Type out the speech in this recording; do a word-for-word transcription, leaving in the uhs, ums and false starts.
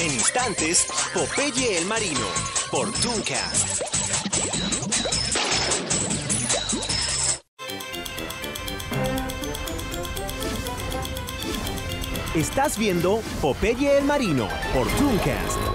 En instantes, Popeye el Marino, por Tooncast. Estás viendo Popeye el Marino, por Tooncast.